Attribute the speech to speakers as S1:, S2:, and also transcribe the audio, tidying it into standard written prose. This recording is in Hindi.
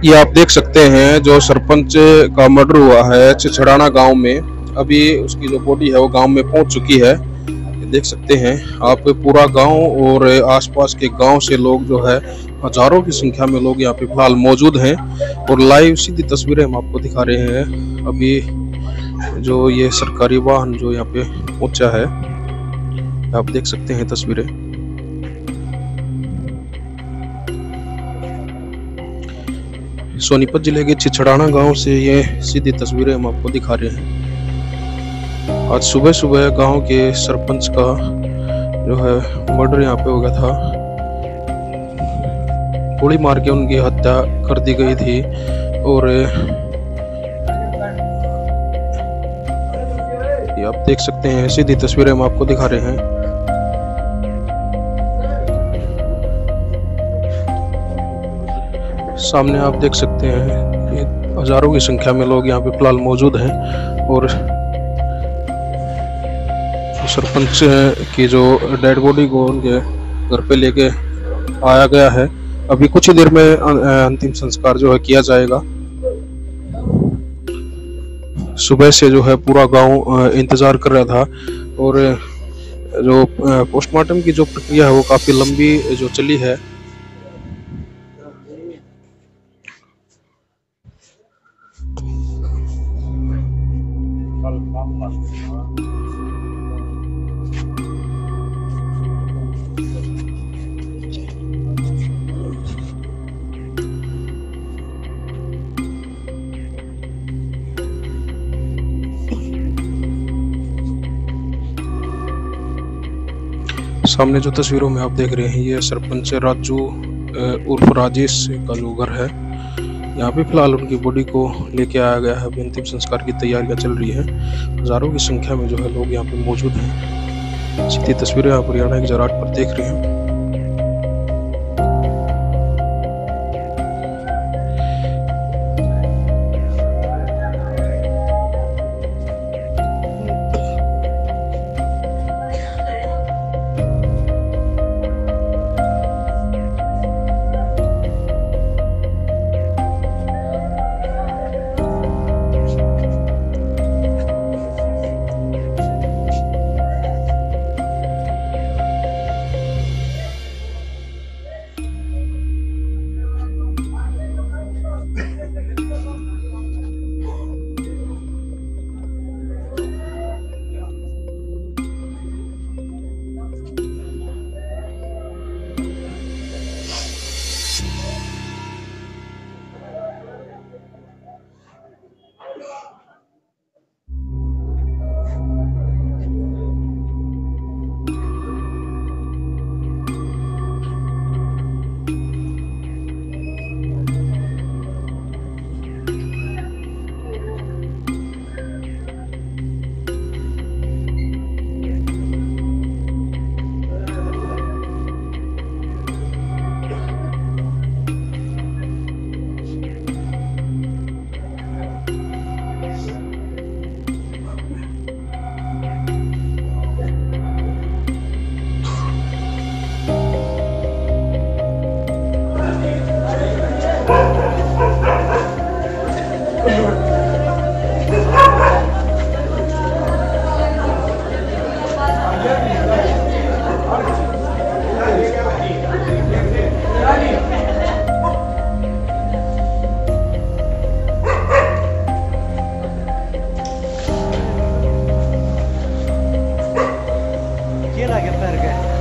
S1: ये आप देख सकते हैं जो सरपंच का मर्डर हुआ है छिछड़ाना गांव में। अभी उसकी जो बॉडी है वो गांव में पहुंच चुकी है। ये देख सकते हैं आप, पूरा गांव और आसपास के गांव से लोग जो है हजारों की संख्या में लोग यहाँ पे फिलहाल मौजूद हैं और लाइव सीधी तस्वीरें हम आपको दिखा रहे हैं। अभी जो ये सरकारी वाहन जो यहाँ पे पहुंचा है, आप देख सकते हैं तस्वीरें। सोनीपत जिले के छिछड़ाना गांव से ये सीधी तस्वीरें हम आपको दिखा रहे हैं। आज सुबह सुबह गांव के सरपंच का जो है मर्डर यहाँ पे हो गया था। गोली मार के उनकी हत्या कर दी गई थी और ये आप देख सकते हैं सीधी तस्वीरें हम आपको दिखा रहे हैं। सामने आप देख सकते हैं कि हजारों की संख्या में लोग यहाँ पे फिलहाल मौजूद हैं और सरपंच की जो डेड बॉडी को उनके घर पे लेके आया गया है। अभी कुछ ही देर में अंतिम संस्कार जो है किया जाएगा। सुबह से जो है पूरा गांव इंतजार कर रहा था और जो पोस्टमार्टम की जो प्रक्रिया है वो काफी लंबी जो चली है। सामने जो तस्वीरों में आप देख रहे हैं ये सरपंच राजू उर्फ राजेश का जो घर है। यहाँ पे फिलहाल उनकी बॉडी को लेके आया गया है। अभी अंतिम संस्कार की तैयारियां चल रही है। हजारों की संख्या में जो है लोग यहाँ पे मौजूद हैं। सीधी तस्वीरें आप हरियाणा के जराट पर देख रहे हैं।
S2: ये लगे पैर के